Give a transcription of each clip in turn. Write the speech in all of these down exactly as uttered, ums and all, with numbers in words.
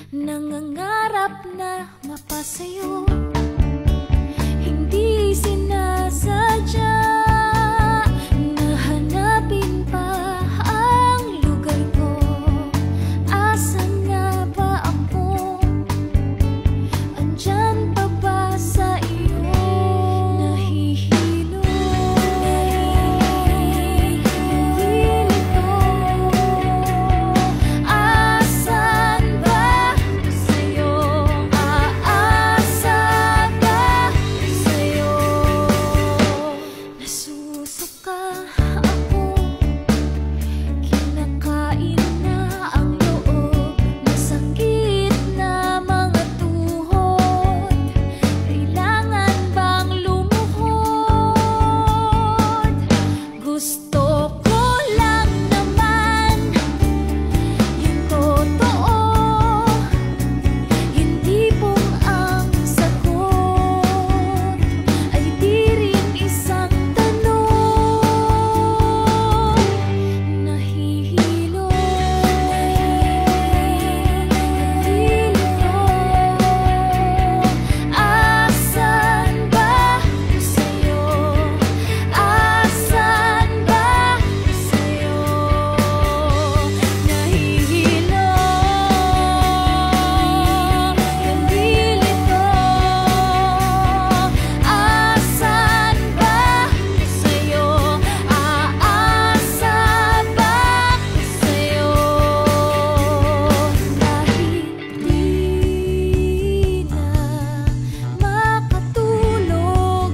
Nangangarap na mapasayo, hindi sinasadya na hanapin pa ang lugar ko. Asan nga ba ako? Andyan pa ba sa iyo? Nahihilo, nahihilito. Asan ba sa'yo? Aasa ba sa'yo? Nasusuka ako, kinakain na ang loob, masakit na mga tuhod. Kailangan bang lumuhod? Gusto ko lang naman yung totoo, hindi pong ang sagot ay di rin isang tanong. Nahihilo, nahihilito. Asan ba sa'yo? Asan ba sa'yo? Nahihilo, nahilito. Asan ba sa'yo? Aasa ba sa'yo? Dahil di na makatulog,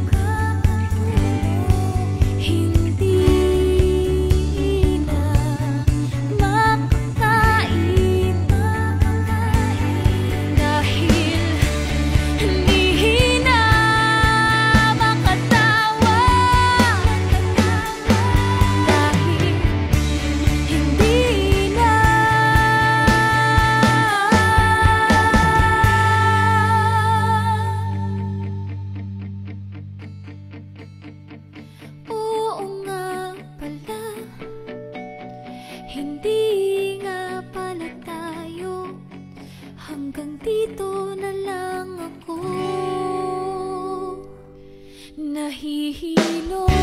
hindi na makakain, dahil hindi na makatawa, dahil hindi na oo nga pala, hindi nga pala tayo, hanggang dito na lang ako. Nahihilo,